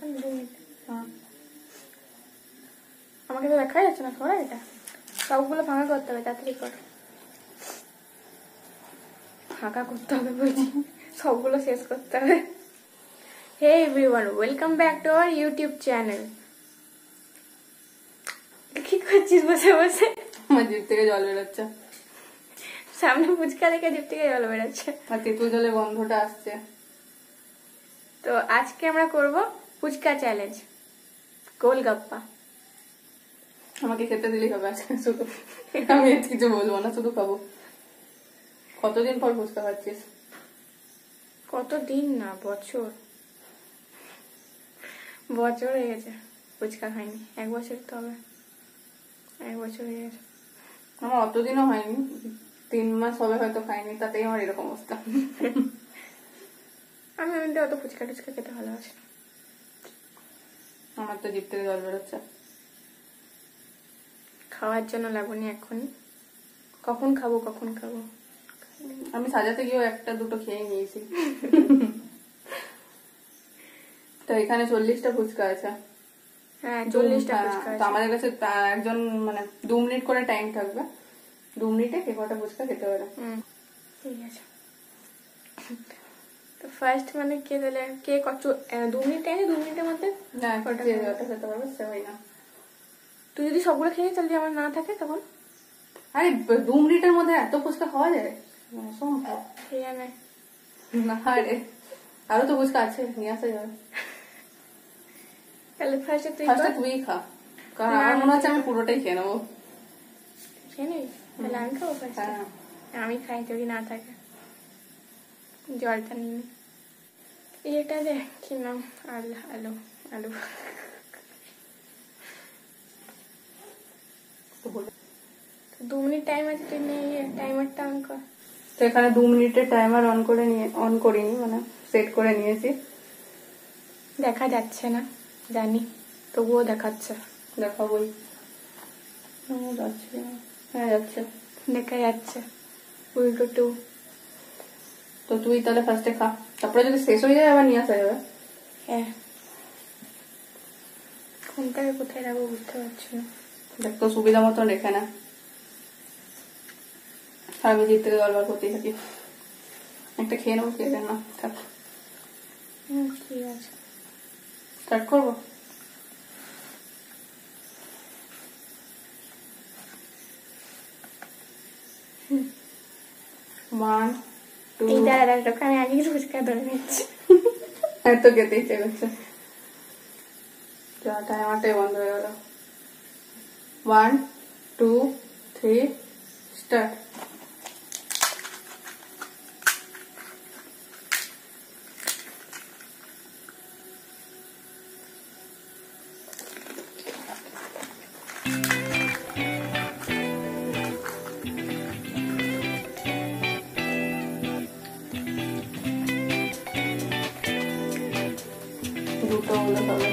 আমাকে তো দেখা যাচ্ছে না সবাই, এটা সবগুলো ফাঁকা করতে হবে, তাড়াতাড়ি কর। ফাঁকা করতে হবে বলছি, সবগুলো শেষ করতে হবে। Hey everyone, welcome back to our YouTube channel. কি করছিস বসে বসে? আমার জিভ থেকে জল বেরোচ্ছে। সামনে ফুচকা দেখে জিভ থেকে জল বেরোচ্ছে, আর তেঁতুল জলের গন্ধটা আসছে। তো আজকে আমরা করব ফুচকা চ্যালেঞ্জ, গোলগাপ্পা। আমাকে খেতে দিলেই হবে আজকে শুধু, আমি আর কিছু বলবো না, শুধু খাবো। কতদিন পর ফুচকা খাচ্ছিস? কতদিন না, বছর বছর হয়ে গেছে ফুচকা খাইনি। 1 বছর তো হবে, 1 বছর হয়ে গেছে। আমার অতদিনও হয়নি, 3 মাস হবে হয়তো খাইনি, তাতেই আমার এরকম অবস্থা। আমি এমনিতে অত ফুচকা টুচকা খেতে ভালোবাসি না। আমার তো জিভ থেকে জল বেরোচ্ছে। খাওয়ার জন্য লাগবনি এখন, কখন খাবো কখন খাবো। আমি সাজাতে গিয়েও 1টা 2টো খেয়ে নিয়েছি। তো এখানে 40টা ফুচকা আছে। হ্যাঁ 40টা ফুচকা তো আমাদের কাছে একজন মানে 2 মিনিট করে টাইম থাকবে, 2 মিনিটে কে কটা ফুচকা খেতে পারে। ঠিক আছে। তো ফার্স্ট মানে কে দিলে কে কত 2 মিনিট টাইমে 2 মিনিটের মধ্যে না কটা খেতে পারবে সে হয় না। তুই যদি সবগুলো খেয়ে তাহলে আমার না থাকে তখন? আরে 2 মিনিটের মধ্যে এত ফুচকা খাওয়া যায়? অসম্ভব। ঠিক আছে না রে, আরো তো ফুচকা আছে, নিয়ে আসা যাবে। তাহলে ফার্স্টে তুই খা, কারণ আমার মনে হচ্ছে আমি পুরোটাই খেয়ে নেবো। খেয়ে নিবি? তাহলে আমি খাবো ফার্স্টে? আমি খাই যদি না থাকে। জলটা নিয়ে এটা দে, কি নাম, আলু আলু 2 মিনিট টাইম আছে, তুই নিয়ে টাইমারটা অন কর। তো এখানে 2 মিনিটের টাইমার অন করিনি, মানে সেট করে নিয়েছি। দেখা যাচ্ছে না জানি, তবুও দেখাচ্ছে। দেখাবোই। যাচ্ছে, হ্যাঁ যাচ্ছে, দেখা যাচ্ছে উল্টো 2। তো তুই তাহলে ফার্স্টে খা, তারপরে যদি শেষ হয়ে যায় আবার নিয়ে আসা যাবে। হ্যাঁ, ফোনটাকে কোথায় রাখবো বুঝতে পারছি না। দেখ তো সুবিধা মতন রেখে না, আর আমি জিভ থেকে গড়বড় করতেই থাকি। একটা খেয়ে নেবো, খেয়ে না থাক। ঠিক আছে, স্টার্ট করবো। ওয়ান টু, এই দাঁড়া আমি আগে ফুচকা ধরে নিচ্ছি। এত খেতে ইচ্ছে করছে, টাইমারটাই বন্ধ হয়ে গেল। 1 2 3 স্টার্ট। দুটো হলে হবে।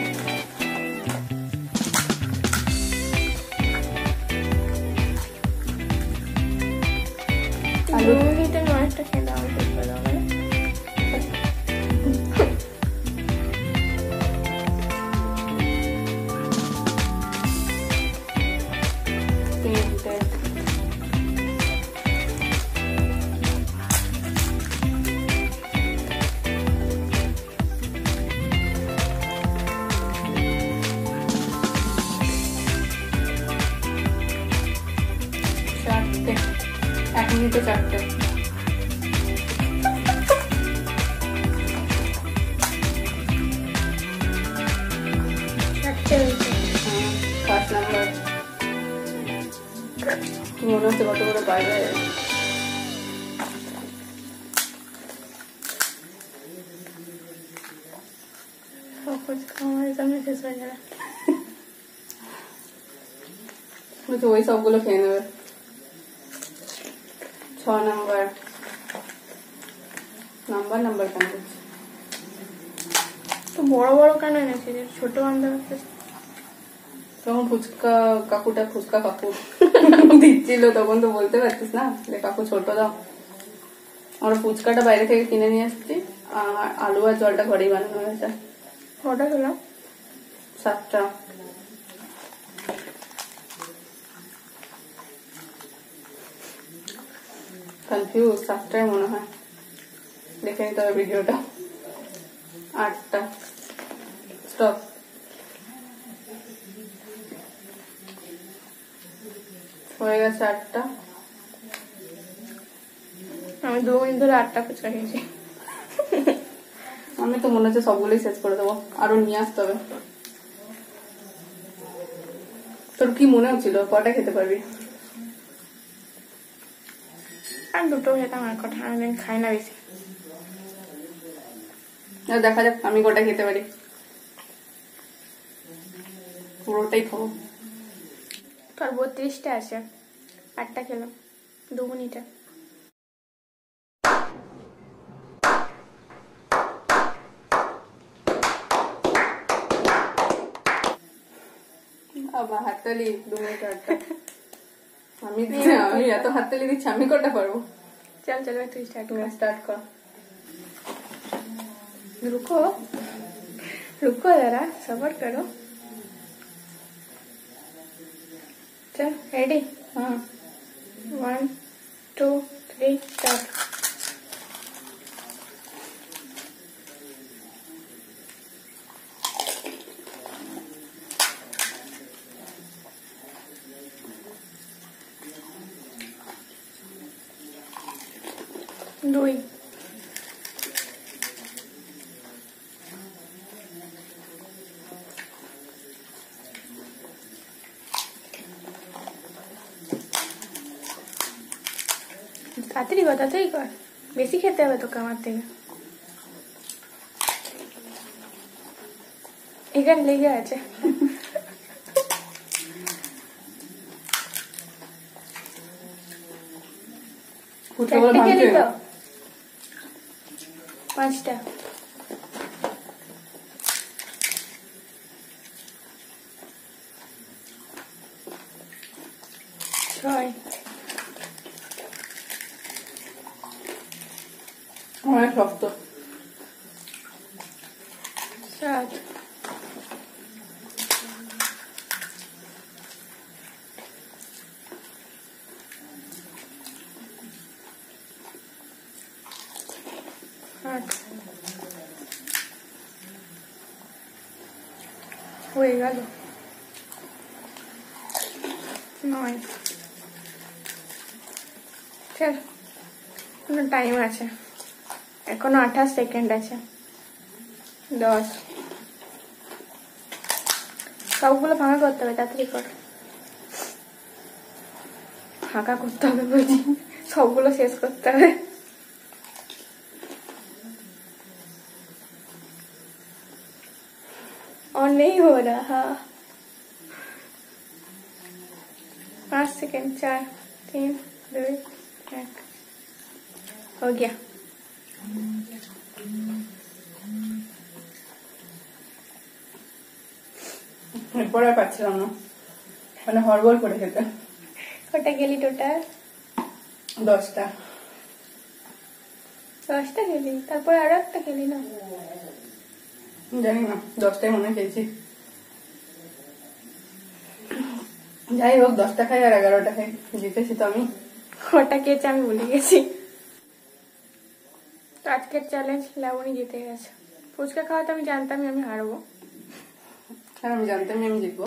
আলু দিতে অনেকটা খেয়ে দাও, দেখবে দাও মানে তিনটে, চারটে, 1 মিনিটে 4টে। ফার্স্ট নাম্বার মনে হচ্ছে কত করে বাইরে। আমার সামনে শেষ হয়ে যাবে। ওই সবগুলো খেয়ে নেবে। 6 নাম্বার নাম্বার কেন করছে? তো বড় বড় কেন এনেছি, ছোট বান্ধব? তখন কাকুটা ফুচকা কাকু দিচ্ছিল, তখন তো বলতে পারছিস না যে কাকু ছোট দাও। আমরা ফুচকাটা বাইরে থেকে কিনে নিয়ে আসছি, আর আলু আর জলটা ঘরেই বানানো হয়েছে। ওটা খেলাম 7টা। কনফিউজ, 7টায় মনে হয়, দেখে নিতে হবে ভিডিওটা। 8টা। স্টপ। হয়ে গেছে 8টা। আমি 2 মিনিট ধরে 8টা ফুচকা খেয়েছি। আমি তো মনে হচ্ছে সবগুলোই শেষ করে দেবো, আরো নিয়ে আসতে হবে। তোর কি মনে হচ্ছিল কটা খেতে পারবি? আমি 2টো খেতাম, আর কটা, আমি খাই না বেশি। দেখা যাক আমি কটা খেতে পারি, পুরোটাই খাবো। তোর 32টা আছে, 8টা খেলাম 2 মিনিটে। আবার হাততালি 2 মিনিট 8টা। আমি এত হাততালি দিচ্ছি, আমি কটা পারবো? चल चल तू स्टार्ट कर। रुको रुको जरा, सबर करो। चल रेडी? हाँ। 1 2 3 स्टार्ट। দুই তাড়াতাড়ি কর, তাড়াতাড়ি কর, বেশি খেতে হবে তোকে আমার থেকে। এখানে লেগে আছে। চারটে খেলি তো, 5টা। ছয়। অনেক শক্ত। 7 8 হয়ে গেল। 9। চল, কোনো টাইম আছে, এখনো 28 সেকেন্ড আছে। 10। সবগুলো ফাঁকা করতে হবে, তাড়াতাড়ি কর। ফাঁকা করতে হবে বলছি, সবগুলো শেষ করতে হবে। और नहीं हो रहा। 5 सेकेंड। 4 3 2 1 हो गया। এরপর আর পাচ্ছিলাম না, মানে হড়বড় করে খেতে। কটা গেলি টোটাল? 10টা। 10টা গেলি, তারপর আরো একটা গেলি না? জানি না, 10টাই মনে খেয়েছি। যাই হোক, 10টা খাই আর 11টা খাই, জিতেছি তো আমি। কটা খেয়েছে আমি ভুলে গেছি। তো আজকের চ্যালেঞ্জ লাবণী জিতে গেছে। ফুচকা খাওয়াতে আমি জানতামই আমি হারবো। হ্যাঁ, আমি জানতামই আমি জিতবো।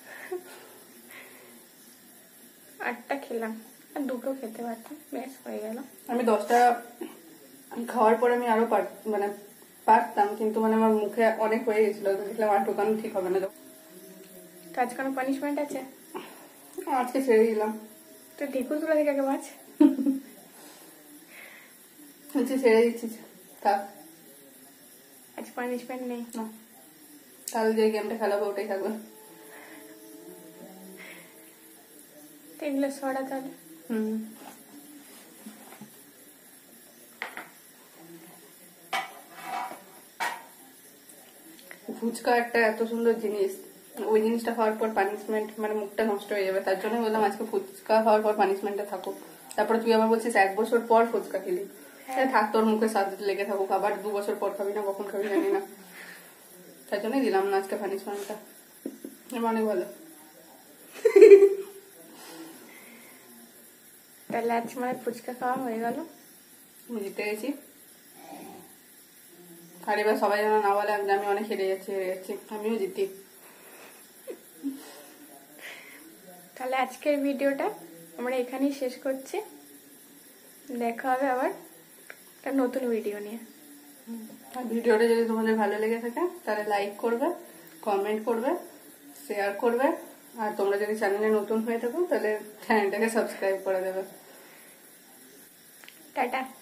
8টা খেলাম, আর 2টো খেতে পারতাম, বেশ হয়ে গেল। আমি 10টা খাওয়ার পর আমি আরো মানে পারতাম, কিন্তু মানে আমার মুখে অনেক হয়ে গেছিল, দেখলাম আর টোকানো ঠিক হবে না। তো আজ কোনো পানিশমেন্ট আছে? আজকে ছেড়ে দিলাম। তো ঢেকুর তুলা থেকে আগে মাছ ছেড়ে দিচ্ছি, থাক। আজ পানিশমেন্ট নেই না, তাহলে যে গেমটা খেলাবো ওটাই থাকবে। তো এগুলো সরা তাহলে। ফুচকা একটা এত সুন্দর জিনিস, ওই জিনিসটা খাওয়ার পর পানিশমেন্ট, মানে মুখটা নষ্ট হয়ে যাবে। তার জন্য বললাম আজকে ফুচকা খাওয়ার পর পানিশমেন্টটা থাকুক। তারপরে তুই আবার বলছিস 1 বছর পর ফুচকা খেলি। থাক, তোর মুখে স্বাদ লেগে থাকুক। আবার 2 বছর পর খাবি না, কখন খাবি জানি না। তার জন্যই দিলাম না আজকে পানিশমেন্টটা। অনেক ভালো। তাহলে আজকে মানে ফুচকা খাওয়া হয়ে গেল, আমি জিতে গেছি। আর এবার সবাই যেন না বলে যে আমি অনেক হেরে যাচ্ছি, আমিও জিতি। তাহলে আজকের ভিডিওটা আমরা এখানেই শেষ করছি। দেখা হবে আবার একটা নতুন ভিডিও নিয়ে। আর ভিডিওটা যদি তোমাদের ভালো লেগে থাকে তাহলে লাইক করবে, কমেন্ট করবে, শেয়ার করবে। আর তোমরা যদি চ্যানেলে নতুন হয়ে থাকো তাহলে চ্যানেলটাকে সাবস্ক্রাইব করে দেবে। টাটা।